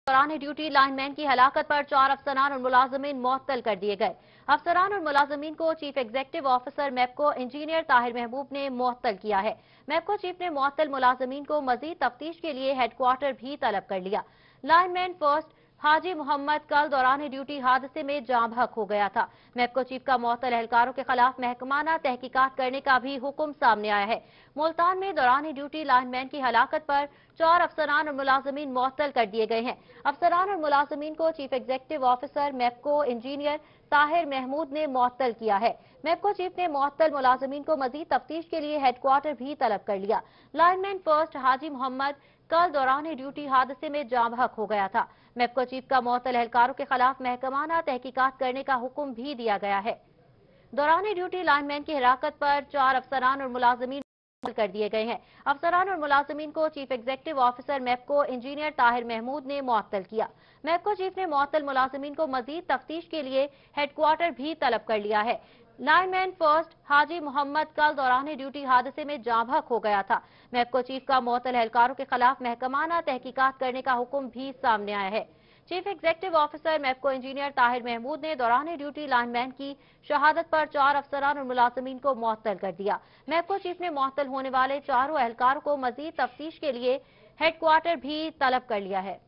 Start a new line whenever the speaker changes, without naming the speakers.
दौरान duty lineman की हलाकत पर 4 अफसरान और मुलाजमीन मुअत्तल कर दिए गए। अफसरान और मुलाजमीन को chief executive officer MEPCO engineer Tahir Mehboob ने मुअत्तल किया है। मैपको चीफ ने मुअत्तल मुलाजमीन को मजीद तफ्तीश के लिए हेडक्वार्टर भी तलब कर लिया। लाइनमैन फर्स्ट हाजी मोहम्मद कल दौरान ड्यूटी हादसे में जाँ बहक हो गया था। मैपको चीफ का मुअत्तल एहलकारों के खिलाफ महकमाना तहकीकात करने का भी हुक्म सामने आया है। मुल्तान में दौरान ड्यूटी लाइनमैन की हलाकत पर 4 अफसरान और मुलाजमीन मुअत्तल कर दिए गए हैं। अफसरान और मुलाजमीन को chief executive officer MEPCO engineer Tahir Mahmood ने मुअत्तल किया है। मैपको चीफ ने मुअत्तल मुलाजमीन को मजीद तफ्तीश के लिए हेडक्वार्टर भी तलब कर लिया। लाइनमैन फर्स्ट हाजी मोहम्मद कल दौरान ड्यूटी हादसे में जाँ बहक हो गया था। मैपको चीफ का मुअत्तल एहलकारों के खिलाफ महकमाना तहकीकात करने का हुक्म भी दिया गया है। दौरान ड्यूटी लाइनमैन की हिराकत पर 4 अफसरान और मुलाजमीन कर दिए गए हैं। अफसरान और मुलाजमीन को chief executive officer MEPCO engineer Tahir Mahmood ने मुअत्तल किया। मैपको चीफ ने मुअत्तल मुलाजमीन को मजीद तफ्तीश के लिए हेडक्वार्टर भी तलब कर लिया है। लाइनमैन फर्स्ट हाजी मोहम्मद कल दौरान ड्यूटी हादसे में जाँ बहक हो गया था। मैपको चीफ का मुअत्तल एहलकारों के खिलाफ महकमाना तहकीकात करने का हुक्म भी सामने आया है। Chief executive officer MEPCO engineer Tahir Mahmood ने दौरान ड्यूटी लाइनमैन की शहादत पर 4 अफसरान और मुलाजमीन को मुअत्तल कर दिया। मैपको चीफ ने मुअत्तल होने वाले चारों एहलकारों को मजीद तफ्तीश के लिए हेडक्वार्टर भी तलब कर लिया है।